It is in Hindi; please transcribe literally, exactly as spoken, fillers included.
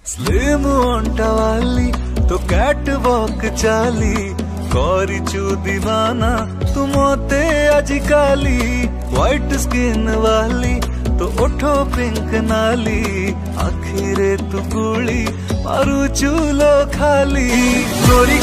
स्लिम ओंटा वाली तो कैट वॉक चाली, करिचु दीवाना तू मोते आजिकाली। व्हाइट स्किन वाली तो उठो पिंक नाली, आखिरे तू गुली मारू चूलो खाली। गोरी